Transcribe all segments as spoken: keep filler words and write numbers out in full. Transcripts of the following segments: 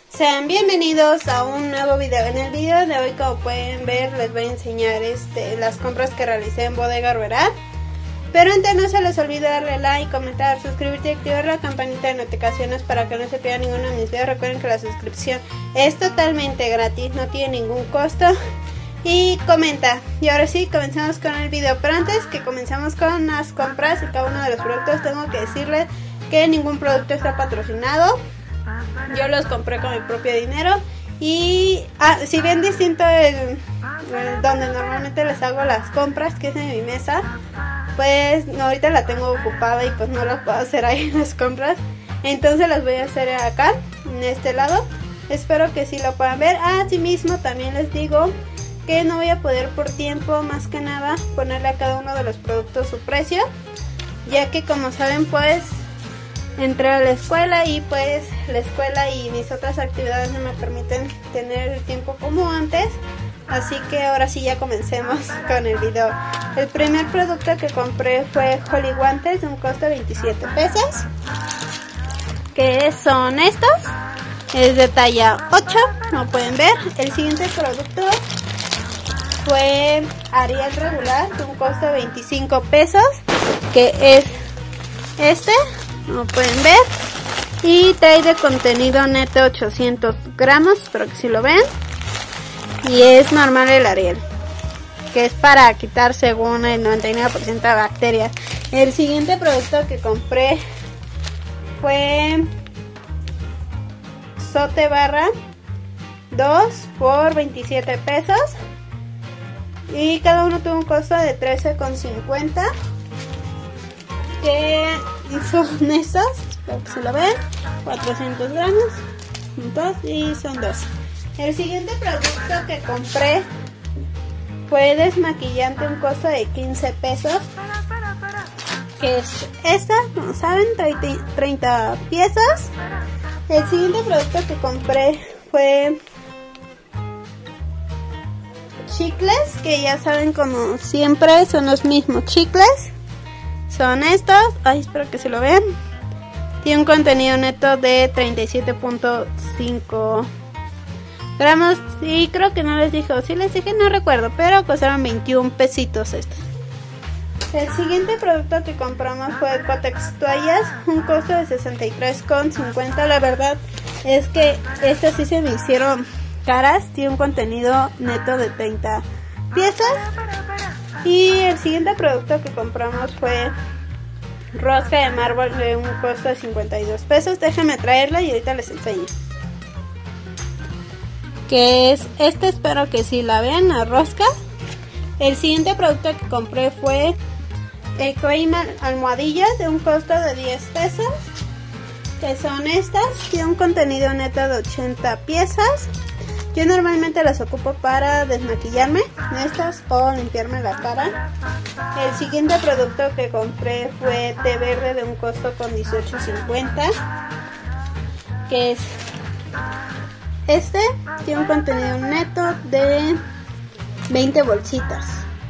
Sean bienvenidos a un nuevo video. En el video de hoy, como pueden ver, les voy a enseñar este, las compras que realicé en Bodega Aurrerá. Pero antes no se les olvide darle like, comentar, suscribirte y activar la campanita de notificaciones para que no se pierdan ninguno de mis videos. Recuerden que la suscripción es totalmente gratis, no tiene ningún costo. Y comenta. Y ahora sí, comenzamos con el video. Pero antes que comencemos con las compras y cada uno de los productos, tengo que decirles que ningún producto está patrocinado. Yo los compré con mi propio dinero. Y ah, si bien distinto el, el donde normalmente les hago las compras, que es en mi mesa, pues no, ahorita la tengo ocupada y pues no las puedo hacer ahí en las compras. Entonces las voy a hacer acá, en este lado. Espero que sí lo puedan ver. Asimismo también les digo que no voy a poder por tiempo, más que nada, ponerle a cada uno de los productos su precio, ya que como saben, pues entré a la escuela y pues la escuela y mis otras actividades no me permiten tener el tiempo como antes. Así que ahora sí, ya comencemos con el video. El primer producto que compré fue Holly Guantes de un costo de veintisiete pesos, que son estos. Es de talla ocho, como pueden ver. El siguiente producto fue Ariel regular de un costo de veinticinco pesos, que es este, como pueden ver, y trae de contenido neto ochocientos gramos, espero que sí lo ven, y es normal el Ariel, que es para quitar según el noventa y nueve por ciento de bacterias. El siguiente producto que compré fue Sote Barra dos por veintisiete pesos, y cada uno tuvo un costo de trece con cincuenta, que son estos, espero que se lo ven, cuatrocientos gramos juntos, y son dos. El siguiente producto que compré fue desmaquillante, un costo de quince pesos, que es esta, como saben, treinta piezas. El siguiente producto que compré fue chicles, que ya saben, como siempre son los mismos chicles, son estos. Ay, espero que se lo vean. Tiene un contenido neto de treinta y siete punto cinco gramos, y creo que no les dije, o sí les dije, no recuerdo, pero costaron veintiún pesitos estos. El siguiente producto que compramos fue Cotex toallas, un costo de sesenta y tres con cincuenta. La verdad es que estas sí se me hicieron caras. Tiene un contenido neto de treinta piezas. Y el siguiente producto que compramos fue rosca de mármol de un costo de cincuenta y dos pesos. Déjenme traerla y ahorita les enseño. Que es este, espero que sí la vean, la rosca. El siguiente producto que compré fue el cream almohadillas de un costo de diez pesos, que son estas. Tiene un contenido neto de ochenta piezas. Yo normalmente las ocupo para desmaquillarme, estas, o limpiarme la cara. El siguiente producto que compré fue té verde de un costo con dieciocho cincuenta, que es este. Tiene un contenido neto de veinte bolsitas.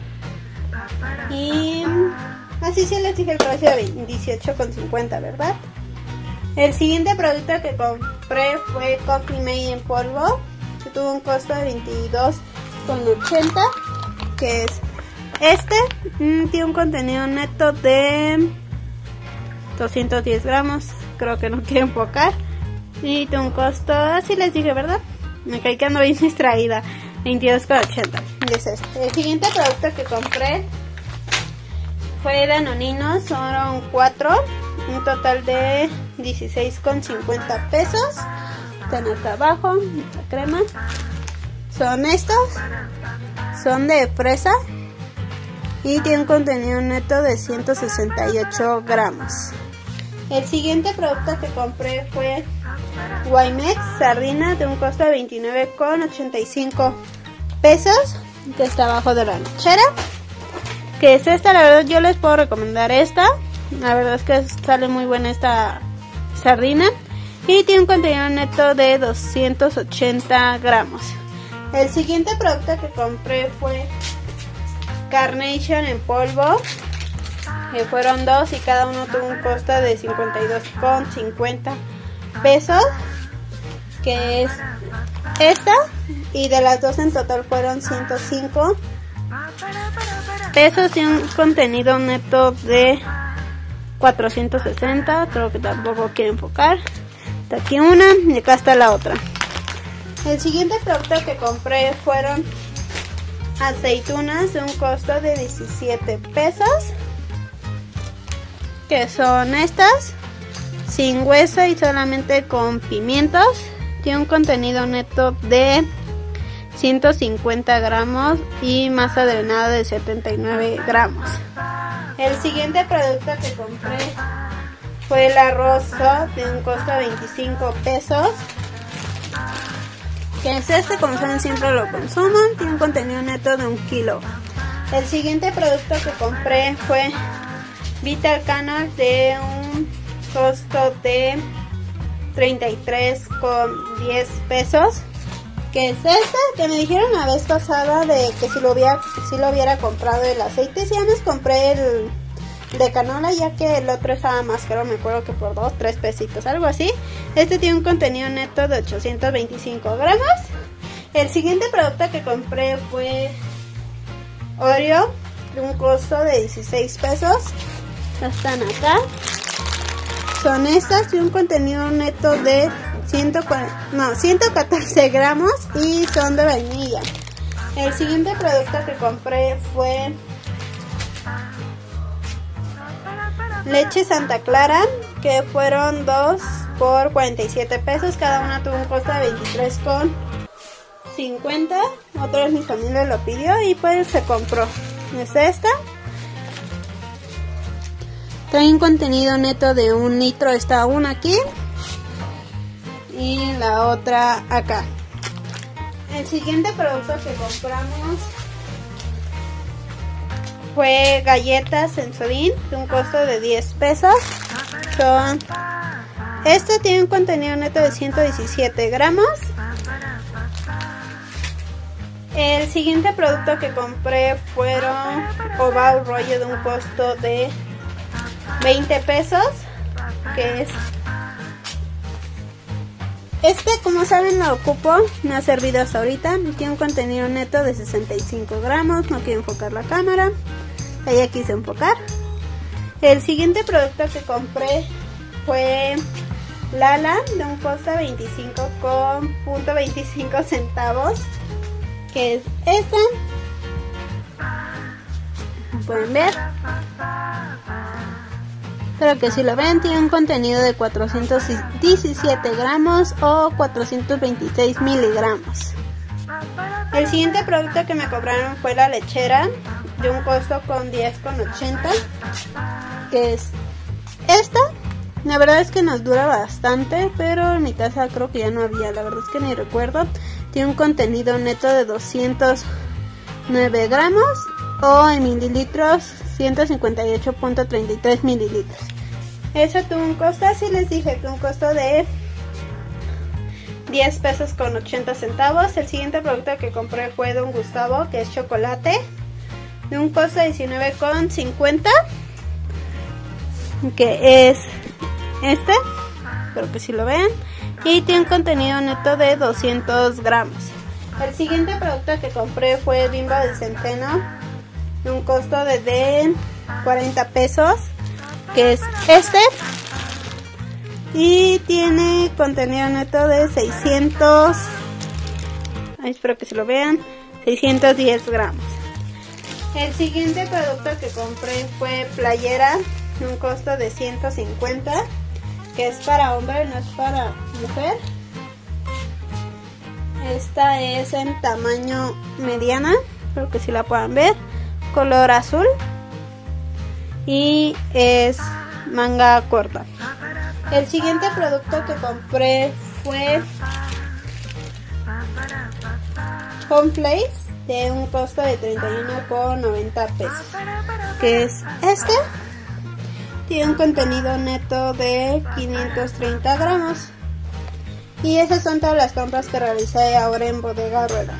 Y así se les dije el precio de dieciocho con cincuenta, ¿verdad? El siguiente producto que compré fue Coffee Mate en polvo, que tuvo un costo de veintidós con ochenta, que es este. Mm, tiene un contenido neto de doscientos diez gramos, creo que no quiero enfocar, y tiene un costo, así les dije, ¿verdad? Me caí que ando bien distraída, veintidós con ochenta. Y es este. El siguiente producto que compré fue Danoninos, son cuatro, un total de dieciséis con cincuenta pesos. Están acá abajo, la crema. Son estos, son de fresa y tienen un contenido neto de ciento sesenta y ocho gramos. El siguiente producto que compré fue Guaymex sardina de un costo de veintinueve con ochenta y cinco pesos, que está abajo de la lechera, que es esta. La verdad yo les puedo recomendar esta, la verdad es que sale muy buena esta sardina, y tiene un contenido neto de doscientos ochenta gramos. El siguiente producto que compré fue Carnation en polvo, que fueron dos y cada uno tuvo un costo de cincuenta y dos con cincuenta pesos. que es esta, y de las dos en total fueron ciento cinco pesos y un contenido neto de cuatrocientos sesenta. Creo que tampoco quiero enfocar. Está aquí una y acá está la otra. El siguiente producto que compré fueron aceitunas de un costo de diecisiete pesos, que son estas, sin hueso y solamente con pimientos. Tiene un contenido neto de ciento cincuenta gramos y masa drenada de setenta y nueve gramos. El siguiente producto que compré fue el arroz de un costo de veinticinco pesos, que es este, como saben siempre lo consumo. Tiene un contenido neto de un kilo. El siguiente producto que compré fue Vital Canal de un costo de treinta y tres con diez pesos, que es este, que me dijeron la vez pasada de que si lo hubiera, si lo hubiera comprado el aceite. Si ya les compré el de canola, ya que el otro estaba más caro, me acuerdo que por dos, tres pesitos, algo así. Este tiene un contenido neto de ochocientos veinticinco gramos. El siguiente producto que compré fue Oreo de un costo de dieciséis pesos. Están acá. Son estas, de un contenido neto de ciento cuarenta, no, ciento catorce gramos y son de vainilla. El siguiente producto que compré fue leche Santa Clara, que fueron dos por cuarenta y siete pesos. Cada una tuvo un costo de veintitrés con cincuenta. Otro de mi familia lo pidió y pues se compró. Es esta. Trae un contenido neto de un litro. Está una aquí y la otra acá. El siguiente producto que compramos fue galletas Sensodin de un costo de diez pesos. Son, este tiene un contenido neto de ciento diecisiete gramos. El siguiente producto que compré fueron Oval rollo de un costo de veinte pesos, que es este, como saben lo ocupo, me ha servido hasta ahorita. Tiene un contenido neto de sesenta y cinco gramos. No quiero enfocar la cámara, ahí quise enfocar. El siguiente producto que compré fue Lala de un costo de veinticinco con punto veinticinco centavos, que es esta. Pueden ver, pero que si lo ven, tiene un contenido de cuatrocientos diecisiete gramos o cuatrocientos veintiséis miligramos. El siguiente producto que me cobraron fue la lechera de un costo con diez con ochenta, que es esta. La verdad es que nos dura bastante, pero en mi casa creo que ya no había, la verdad es que ni recuerdo. Tiene un contenido neto de doscientos nueve gramos o en mililitros ciento cincuenta y ocho punto treinta y tres mililitros. Eso tuvo un costo, así les dije, que un costo de diez pesos con ochenta centavos. El siguiente producto que compré fue Don Gustavo, que es chocolate, de un costo de diecinueve con cincuenta, que es este, espero que si lo ven, y tiene un contenido neto de doscientos gramos. El siguiente producto que compré fue Bimbo de centeno, de un costo de, de cuarenta pesos, que es este, y tiene contenido neto de seiscientos, ay, espero que se lo vean, seiscientos diez gramos. El siguiente producto que compré fue playera de un costo de ciento cincuenta, que es para hombre, no es para mujer. Esta es en tamaño mediana, espero que si la puedan ver, color azul, y es manga corta. El siguiente producto que compré fue Cornflakes de un costo de treinta y uno con noventa pesos, que es este. Tiene un contenido neto de quinientos treinta gramos. Y esas son todas las compras que realicé ahora en Bodega Aurrera.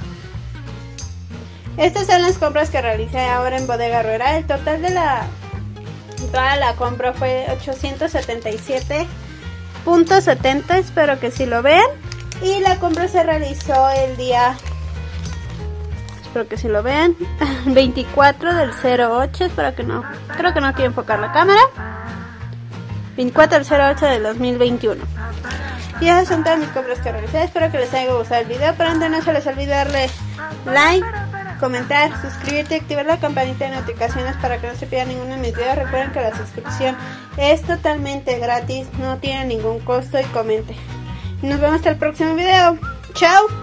Estas son las compras que realicé ahora en Bodega Aurrera. El total de la toda la compra fue ochocientos setenta y siete punto setenta. Espero que si lo vean. Y la compra se realizó el día, espero que si lo vean, veinticuatro del cero ocho, espero que no, creo que no quiero enfocar la cámara, veinticuatro del cero ocho del dos mil veintiuno. Y esas son todas mis compras que realicé. Espero que les haya gustado el video. Pero antes no se les olvide darle like, comentar, suscribirte y activar la campanita de notificaciones para que no se pierdan ninguno de mis videos. Recuerden que la suscripción es totalmente gratis, no tiene ningún costo y comente. Nos vemos hasta el próximo video. Chao.